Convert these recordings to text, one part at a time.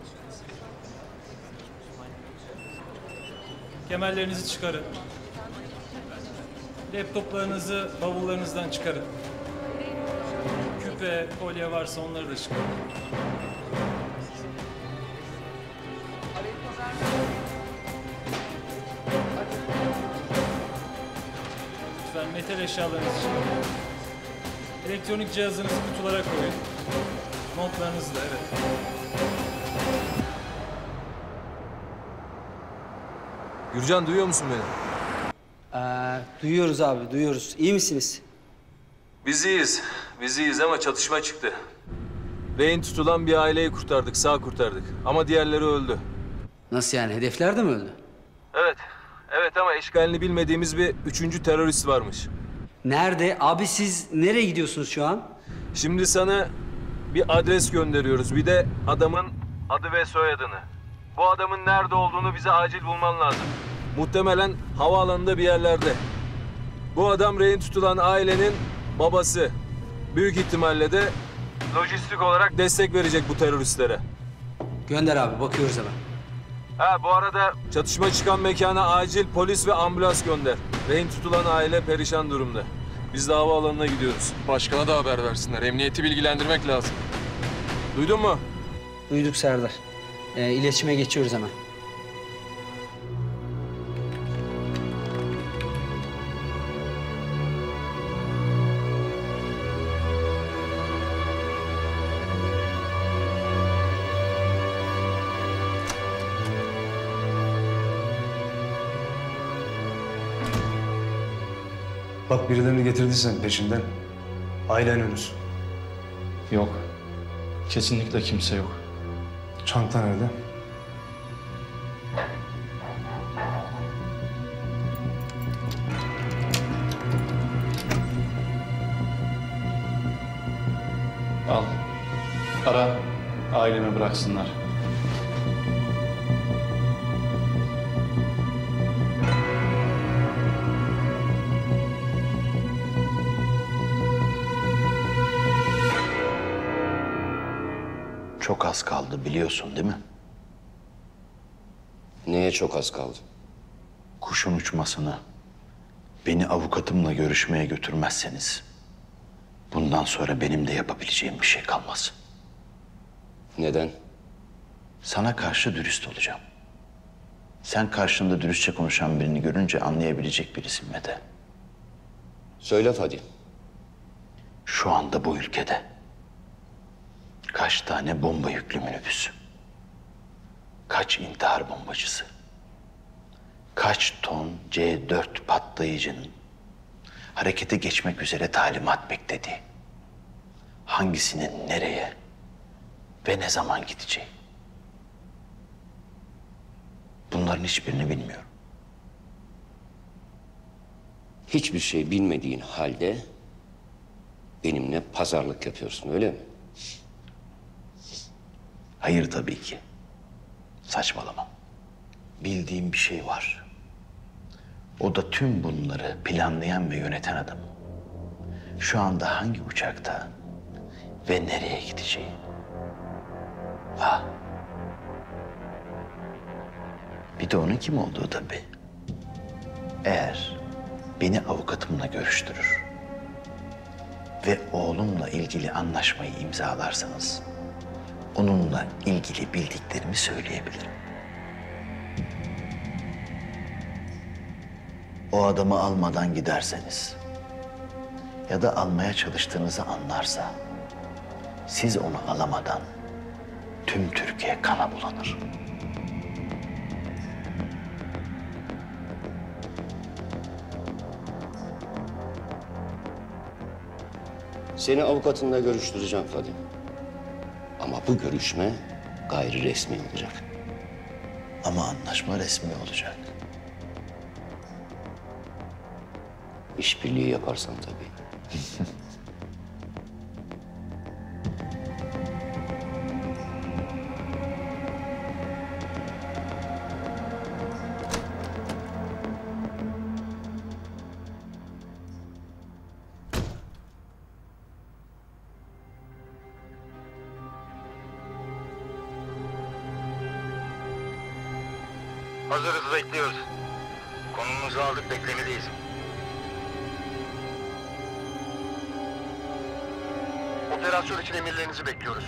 Kemerlerinizi çıkarın. Laptoplarınızı bavullarınızdan çıkarın. Küpe, kolye varsa onları da çıkarın. Lütfen metal eşyalarınızı çıkarın. Elektronik cihazınızı kutulara koyun. Montlarınızı da, evet. Gürcan, duyuyor musun beni? Duyuyoruz abi, duyuyoruz. İyi misiniz? Biz iyiyiz. Biz iyiyiz ama çatışma çıktı. Rehin tutulan bir aileyi kurtardık, sağ kurtardık. Ama diğerleri öldü. Nasıl yani? Hedefler de mi öldü? Evet. Evet ama eşkalini bilmediğimiz bir üçüncü terörist varmış. Nerede? Abi siz nereye gidiyorsunuz şu an? Şimdi sana bir adres gönderiyoruz. Bir de adamın adı ve soyadını. Bu adamın nerede olduğunu bize acil bulman lazım. Muhtemelen havaalanında bir yerlerde. Bu adam rehin tutulan ailenin babası. Büyük ihtimalle de lojistik olarak destek verecek bu teröristlere. Gönder abi, bakıyoruz hemen. Ha, bu arada çatışma çıkan mekana acil polis ve ambulans gönder. Rehin tutulan aile perişan durumda. Biz de havaalanına gidiyoruz. Başkana da haber versinler. Emniyeti bilgilendirmek lazım. Duydun mu? Duyduk Serdar. İletişime geçiyoruz hemen. Bak birilerini getirdiysen peşinden. Ailen ölür. Yok. Kesinlikle kimse yok. Çanta nerede? Al. Ara. Aileme bıraksınlar. Çok az kaldı biliyorsun değil mi? Neye çok az kaldı? Kuşun uçmasını, beni avukatımla görüşmeye götürmezseniz bundan sonra benim de yapabileceğim bir şey kalmaz. Neden? Sana karşı dürüst olacağım. Sen karşında dürüstçe konuşan birini görünce anlayabilecek birisin Mete. Söyle Fadi. Şu anda bu ülkede kaç tane bomba yüklü minibüs, kaç intihar bombacısı, kaç ton C4 patlayıcının harekete geçmek üzere talimat beklediği, hangisinin nereye ve ne zaman gideceği. Bunların hiçbirini bilmiyorum. Hiçbir şey bilmediğin halde benimle pazarlık yapıyorsun, öyle mi? Hayır tabii ki. Saçmalama. Bildiğim bir şey var. O da tüm bunları planlayan ve yöneten adam. Şu anda hangi uçakta ve nereye gideceği. Ha. Bir de onun kim olduğu tabii. Eğer beni avukatımla görüştürür ve oğlumla ilgili anlaşmayı imzalarsanız onunla ilgili bildiklerimi söyleyebilirim. O adamı almadan giderseniz ya da almaya çalıştığınızı anlarsa siz onu alamadan tüm Türkiye kana bulanır. Seni avukatınla görüştüreceğim Fadi. Ama bu görüşme gayri resmi olacak. Ama anlaşma resmi olacak. İşbirliği yaparsan tabii. Hazırız, bekliyoruz. Konumuzu aldık, beklemedeyiz. Operasyon için emirlerinizi bekliyoruz.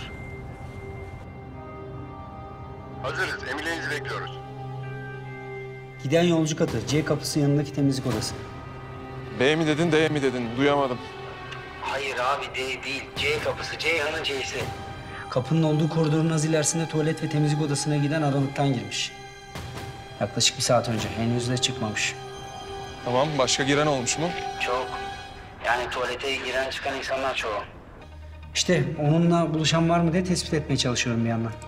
Hazırız, emirlerinizi bekliyoruz. Giden yolcu katı. C kapısı yanındaki temizlik odası. B mi dedin, D mi dedin? Duyamadım. Hayır abi D değil. C kapısı. Ceyhan'ın C'si. Kapının olduğu koridorun az ilerisinde tuvalet ve temizlik odasına giden aralıktan girmiş. Yaklaşık 1 saat önce. Henüz de çıkmamış. Tamam, başka giren olmuş mu? Çok. Yani tuvalete giren çıkan insanlar çoğu. İşte onunla buluşan var mı diye tespit etmeye çalışıyorum bir yandan.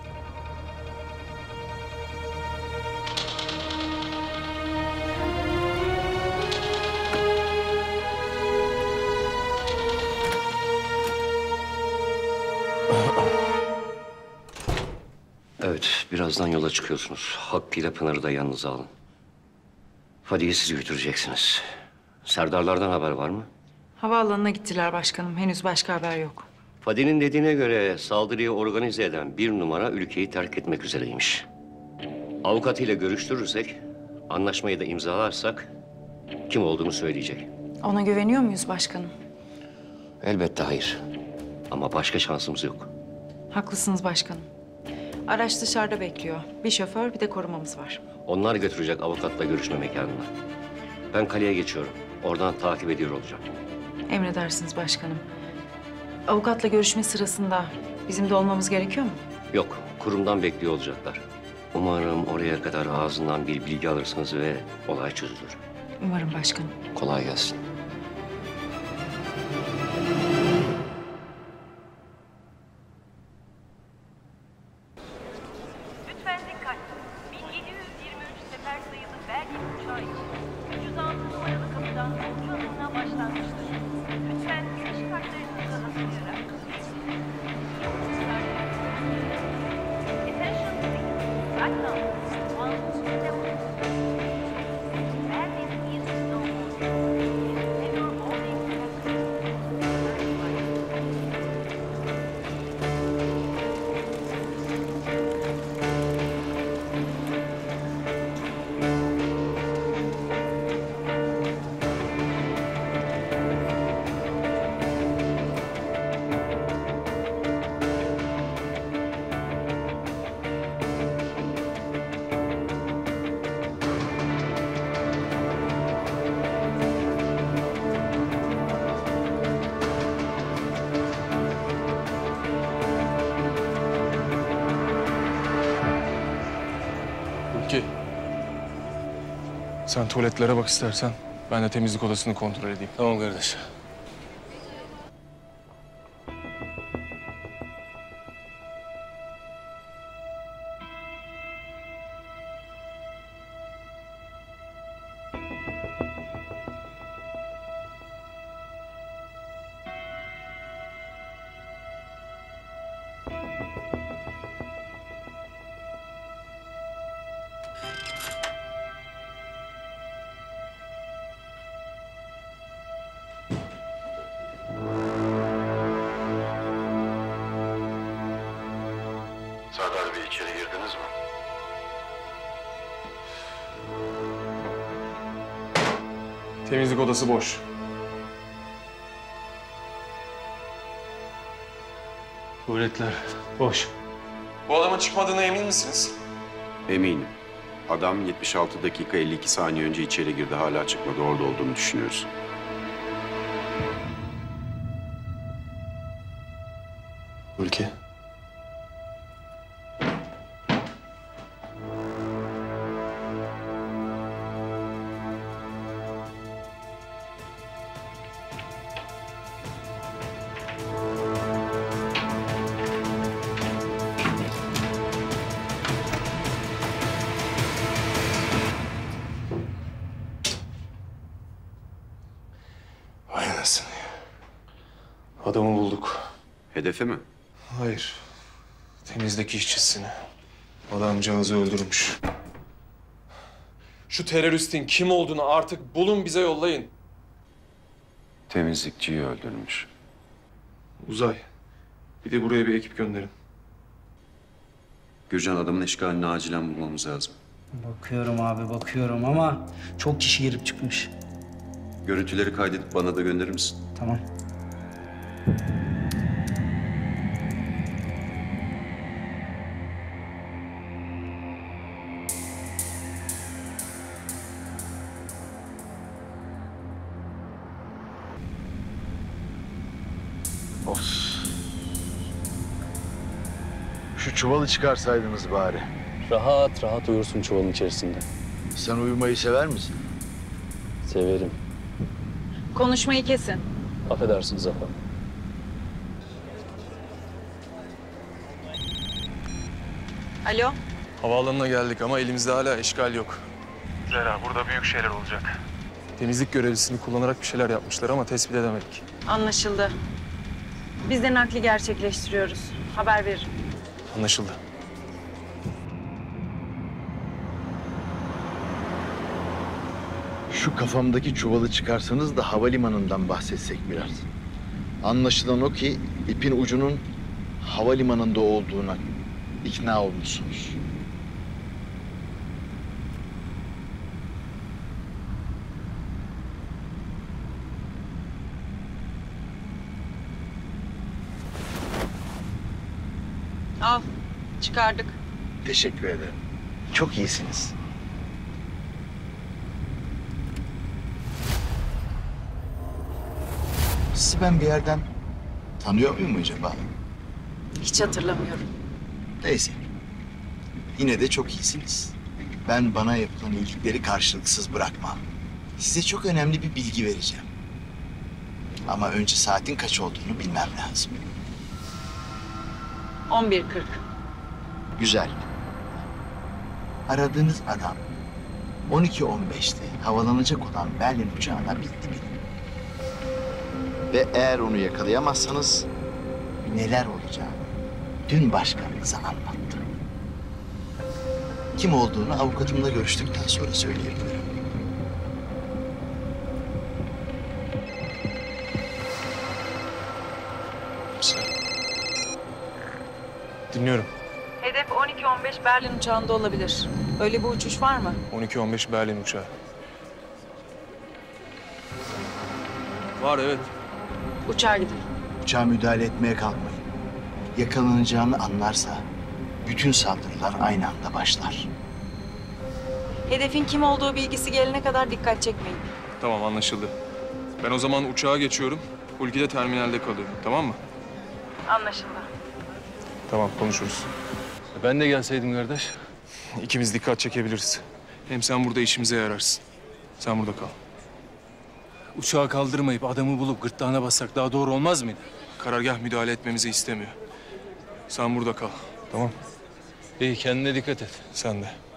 Evet, birazdan yola çıkıyorsunuz. Hakkı ile Pınar'ı da yanınıza alın. Fadi'yi siz götüreceksiniz. Serdarlardan haber var mı? Havaalanına gittiler başkanım. Henüz başka haber yok. Fadi'nin dediğine göre saldırıyı organize eden bir numara ülkeyi terk etmek üzereymiş. Avukatıyla görüştürürsek, anlaşmayı da imzalarsak kim olduğunu söyleyecek. Ona güveniyor muyuz başkanım? Elbette hayır. Ama başka şansımız yok. Haklısınız başkanım. Araç dışarıda bekliyor. Bir şoför, bir de korumamız var. Onlar götürecek avukatla görüşme mekanına. Ben kaleye geçiyorum. Oradan takip ediyor olacağım. Emredersiniz başkanım. Avukatla görüşme sırasında bizim de olmamız gerekiyor mu? Yok, kurumdan bekliyor olacaklar. Umarım oraya kadar ağzından bir bilgi alırsınız ve olay çözülür. Umarım başkanım. Kolay gelsin. Lütfen dikkat. 1723 sefer sayılı Belgin uçağı için 306 numaralı kapıdan yolcu alımına başlanmıştır. Lütfen giriş kartlarınızı hazırlayarak. Attention please. Right now, 127. Belgin is no more. Never boarding Ülke. Sen tuvaletlere bak istersen. Ben de temizlik odasını kontrol edeyim. Tamam kardeş. Serdar Bey, içeri girdiniz mi? Temizlik odası boş. Tuvaletler boş. Bu adamın çıkmadığına emin misiniz? Eminim. Adam 76 dakika 52 saniye önce içeri girdi. Hala çıkmadı. Orada olduğunu düşünüyoruz. Ülke. Vay anasını ya. Adamı bulduk. Hedefi mi? Hayır. Temizlik işçisini. Adamcağızı öldürmüş. Şu teröristin kim olduğunu artık bulun, bize yollayın. Temizlikçiyi öldürmüş. Uzay. Bir de buraya bir ekip gönderin. Gürcan, adamın eşkalini acilen bulmamız lazım. Bakıyorum abi, bakıyorum ama çok kişi girip çıkmış. Görüntüleri kaydedip bana da gönderir misin? Tamam. Of. Şu çuvalı çıkarsaydınız bari. Rahat rahat uyursun çuvalın içerisinde. Sen uyumayı sever misin? Severim. Konuşmayı kesin. Affedersiniz efendim. Alo. Havaalanına geldik ama elimizde hala eşkal yok. Zehra, burada büyük şeyler olacak. Temizlik görevlisini kullanarak bir şeyler yapmışlar ama tespit edemedik. Anlaşıldı. Biz de nakli gerçekleştiriyoruz. Haber veririm. Anlaşıldı. Şu kafamdaki çuvalı çıkarsanız da havalimanından bahsetsek biraz. Anlaşılan o ki ipin ucunun havalimanında olduğuna ikna olmuşsunuz. Al. Çıkardık. Teşekkür ederim. Çok iyisiniz. Sizi ben bir yerden tanıyor muyum acaba? Hiç hatırlamıyorum. Neyse. Yine de çok iyisiniz. Ben bana yapılan iyilikleri karşılıksız bırakmam. Size çok önemli bir bilgi vereceğim. Ama önce saatin kaç olduğunu bilmem lazım. 11:40. Güzel. Aradığınız adam 12:15'te havalanacak olan Berlin uçağına bindi. Ve eğer onu yakalayamazsanız neler olacağını dün başkanınıza anlattım. Kim olduğunu avukatımla görüştükten sonra söyleyebilirim. Dinliyorum. Hedef 12:15 Berlin uçağında olabilir. Öyle bir uçuş var mı? 12:15 Berlin uçağı. Var, evet. Uçağa gidin. Uçağa müdahale etmeye kalkmayın. Yakalanacağını anlarsa bütün saldırılar aynı anda başlar. Hedefin kim olduğu bilgisi gelene kadar dikkat çekmeyin. Tamam, anlaşıldı. Ben o zaman uçağa geçiyorum. Hulki de terminalde kalıyor. Tamam mı? Anlaşıldı. Tamam, konuşuruz. Ben de gelseydim kardeş. İkimiz dikkat çekebiliriz. Hem sen burada işimize yararsın. Sen burada kal. Uçağı kaldırmayıp adamı bulup gırtlağına bassak daha doğru olmaz mıydı? Karargah müdahale etmemizi istemiyor. Sen burada kal. Tamam? İyi, kendine dikkat et. Sen de.